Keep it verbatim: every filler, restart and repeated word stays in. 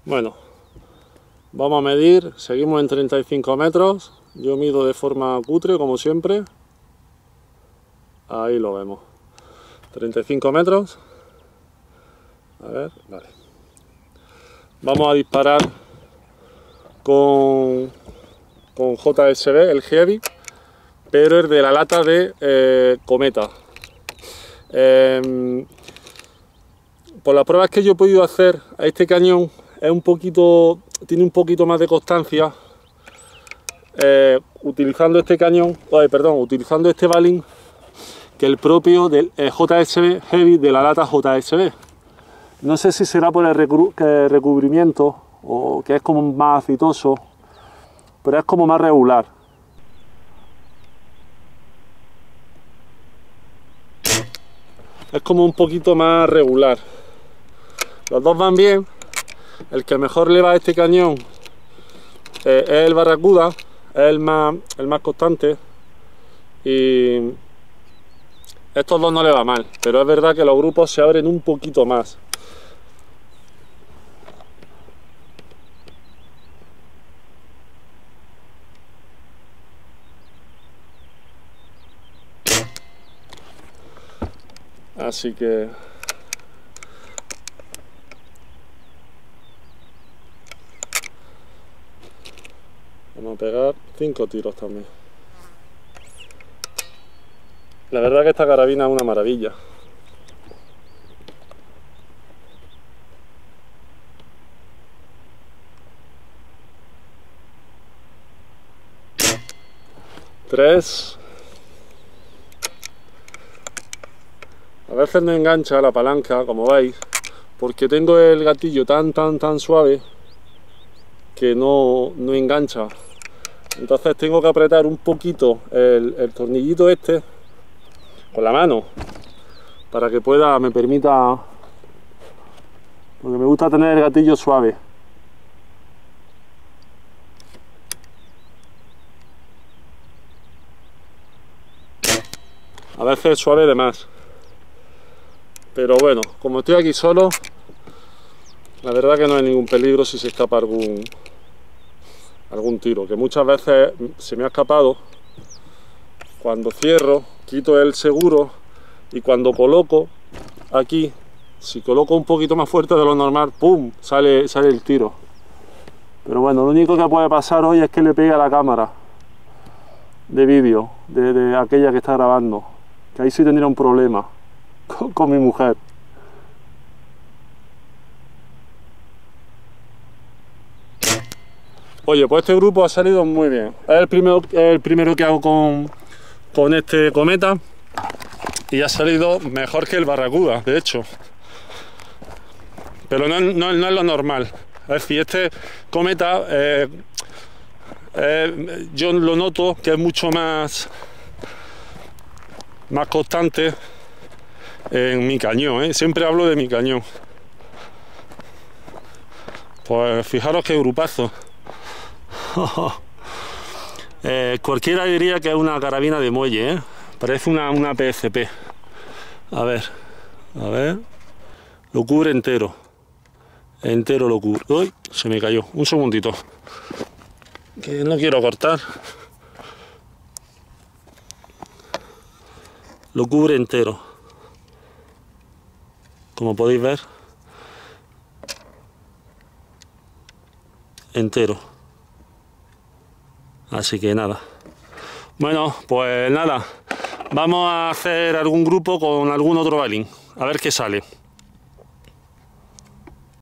Bueno, vamos a medir, seguimos en treinta y cinco metros, yo mido de forma cutre como siempre, ahí lo vemos, treinta y cinco metros, a ver, vale, vamos a disparar con, con J S B, el Heavy, pero es de la lata de eh, Cometa. Eh, por las pruebas que yo he podido hacer a este cañón, es un poquito, tiene un poquito más de constancia eh, utilizando este cañón, ay, perdón, utilizando este balín que el propio del eh, J S B Heavy de la lata J S B. No sé si será por el recru que recubrimiento o que es como más aceitoso, pero es como más regular. Es como un poquito más regular. Los dos van bien. El que mejor le va a este cañón eh, es el Barracuda, es el más, el más constante, y estos dos no le va mal, pero es verdad que los grupos se abren un poquito más. Así que vamos a pegar cinco tiros también. La verdad que esta carabina es una maravilla. Tres. A veces no engancha la palanca, como veis, porque tengo el gatillo tan tan tan suave que no, no engancha. Entonces tengo que apretar un poquito el, el tornillito este con la mano para que pueda, me permita, porque me gusta tener el gatillo suave. A veces suave de más, pero bueno, como estoy aquí solo, la verdad que no hay ningún peligro si se escapa algún algún tiro, que muchas veces se me ha escapado cuando cierro, quito el seguro y cuando coloco aquí, si coloco un poquito más fuerte de lo normal, ¡pum!, sale, sale el tiro. Pero bueno, lo único que puede pasar hoy es que le pegue a la cámara de vídeo de, de aquella que está grabando, que ahí sí tendría un problema con, con mi mujer. Oye, pues este grupo ha salido muy bien. Es el primero, el primero que hago con, con este Cometa y ha salido mejor que el Barracuda, de hecho. Pero no, no, no es lo normal. Es decir, este Cometa, eh, eh, yo lo noto que es mucho más, más constante en mi cañón, ¿eh? Siempre hablo de mi cañón. Pues fijaros qué grupazo. eh, cualquiera diría que es una carabina de muelle, ¿eh? Parece una, una P S P. A ver, a ver, lo cubre entero, entero lo cubre. Uy, se me cayó, un segundito, que no quiero cortar. Lo cubre entero, como podéis ver, entero. Así que nada. Bueno, pues nada. Vamos a hacer algún grupo con algún otro balín. A ver qué sale.